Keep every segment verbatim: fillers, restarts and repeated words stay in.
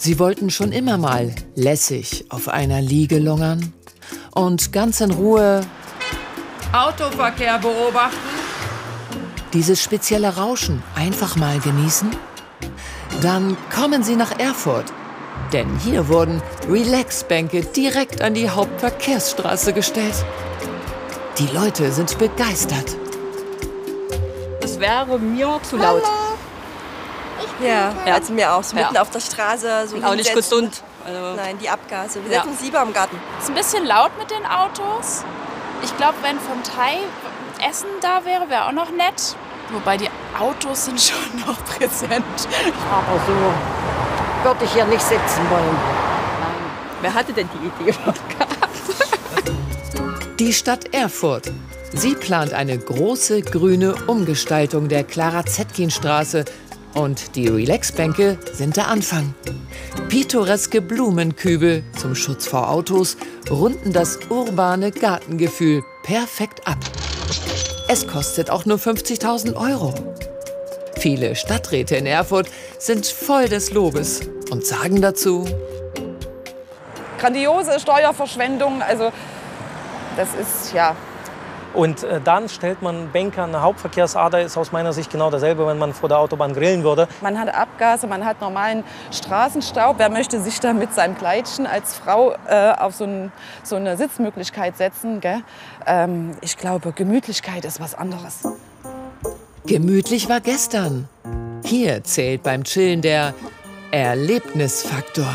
Sie wollten schon immer mal lässig auf einer Liege lungern und ganz in Ruhe Autoverkehr beobachten. Dieses spezielle Rauschen einfach mal genießen. Dann kommen Sie nach Erfurt, denn hier wurden Relax-Bänke direkt an die Hauptverkehrsstraße gestellt. Die Leute sind begeistert. Es wäre mir zu laut. Ja, ja, also mir auch. So mitten ja. auf der Straße. So auch nicht hinsetzen. gesund. Also Nein, die Abgase. Wir ja. setzen uns lieber im Garten. Es ist ein bisschen laut mit den Autos. Ich glaube, wenn vom Thai Essen da wäre, wäre auch noch nett. Wobei die Autos sind schon noch präsent. Aber so würde ich hier nicht sitzen wollen. Nein. Wer hatte denn die Idee gehabt? Die Stadt Erfurt. Sie plant eine große grüne Umgestaltung der Clara-Zetkin-Straße. Und die Relaxbänke sind der Anfang. Pittoreske Blumenkübel zum Schutz vor Autos runden das urbane Gartengefühl perfekt ab. Es kostet auch nur fünfzigtausend Euro. Viele Stadträte in Erfurt sind voll des Lobes und sagen dazu: Grandiose Steuerverschwendung, also das ist ja... Und äh, dann stellt man Bänke an eine Hauptverkehrsader, ist aus meiner Sicht genau dasselbe, wenn man vor der Autobahn grillen würde. Man hat Abgase, man hat normalen Straßenstaub. Wer möchte sich da mit seinem Kleidchen als Frau äh, auf so, ein, so eine Sitzmöglichkeit setzen? Gell? Ähm, ich glaube, Gemütlichkeit ist was anderes. Gemütlich war gestern. Hier zählt beim Chillen der Erlebnisfaktor.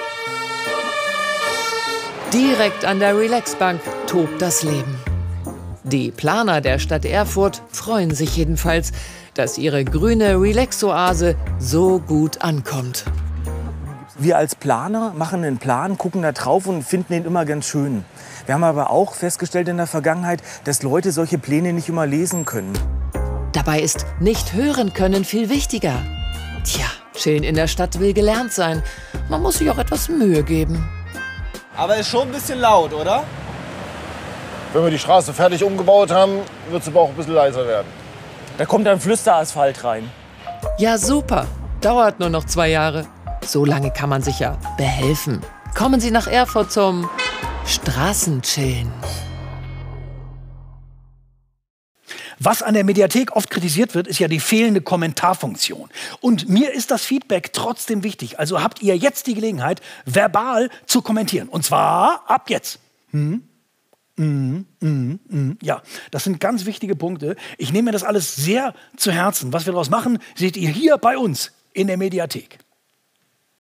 Direkt an der Relaxbank tobt das Leben. Die Planer der Stadt Erfurt freuen sich jedenfalls, dass ihre grüne Relax-Oase so gut ankommt. Wir als Planer machen einen Plan, gucken da drauf und finden ihn immer ganz schön. Wir haben aber auch festgestellt in der Vergangenheit, dass Leute solche Pläne nicht immer lesen können. Dabei ist nicht hören können viel wichtiger. Tja, chillen in der Stadt will gelernt sein. Man muss sich auch etwas Mühe geben. Aber ist schon ein bisschen laut, oder? Wenn wir die Straße fertig umgebaut haben, wird es aber auch ein bisschen leiser werden. Da kommt dann Flüsterasphalt rein. Ja, super. Dauert nur noch zwei Jahre. So lange kann man sich ja behelfen. Kommen Sie nach Erfurt zum Straßenchillen. Was an der Mediathek oft kritisiert wird, ist ja die fehlende Kommentarfunktion. Und mir ist das Feedback trotzdem wichtig. Also habt ihr jetzt die Gelegenheit, verbal zu kommentieren. Und zwar ab jetzt. Hm? Mm, mm, mm. Ja, das sind ganz wichtige Punkte. Ich nehme mir das alles sehr zu Herzen. Was wir daraus machen, seht ihr hier bei uns in der Mediathek.